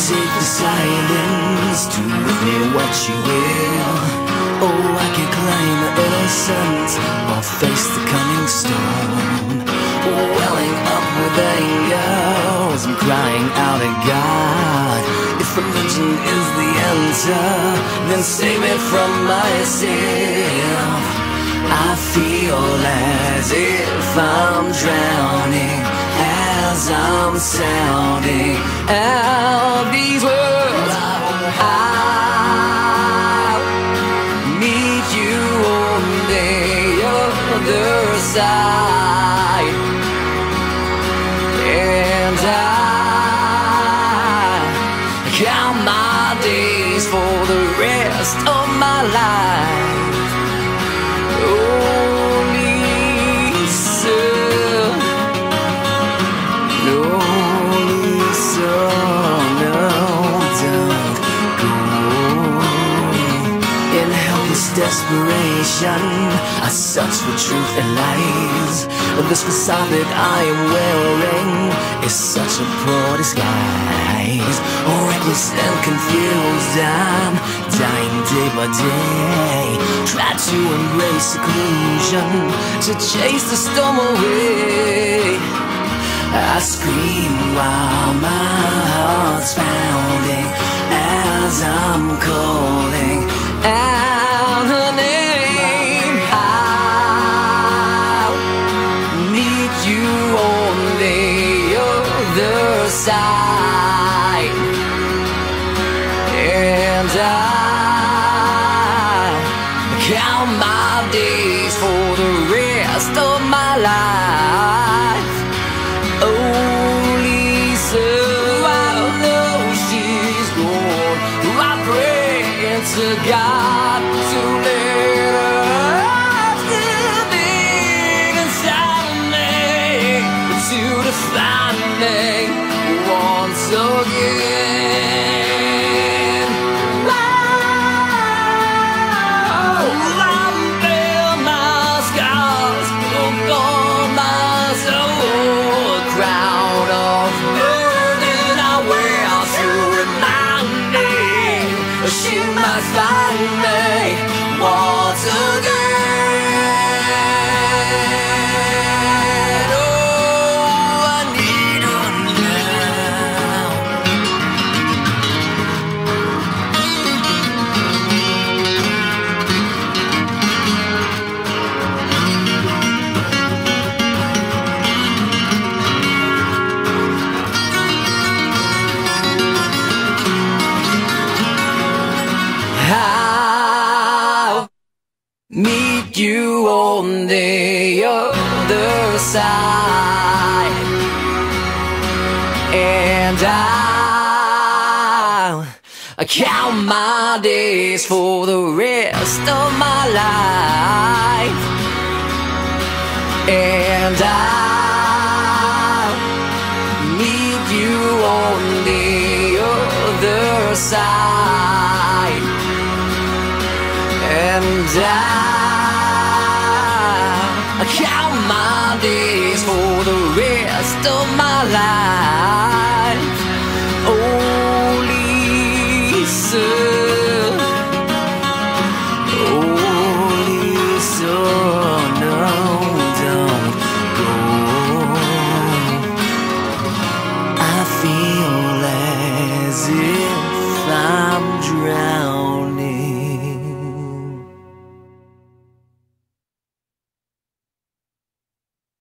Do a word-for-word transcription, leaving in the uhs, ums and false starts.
take the silence, do with me what you will. Oh, I can claim my innocence or face the coming storm. Welling up with anger as I'm crying out at God. If religion is the answer, then save me from myself. I feel as if I'm drowning as I'm sounding out these words. I'll meet you on the other side, and I count my days for the rest of my life. Desperation, I search for truth and lies. This facade that I am wearing is such a poor disguise. Reckless and confused, I'm dying day by day. Try to embrace seclusion, to chase the storm away. I scream while my heart's pounding as I'm calling out her name. I'll meet you on the other side, and I count my days for the rest of my life. Only so I know she's gone. I pray to God to let her still be inside me, to define me once again. Oh, I bear my scars upon my soul, a crown of burden I wear to remind me she might find me once again. Oh, I need her now. I'll meet you on the other side, and I'll count my days for the rest of my life, and I'll meet you on the other side, and I count my days for the rest of my life. Only so, only so, no, don't go. I feel as if I'm drowning.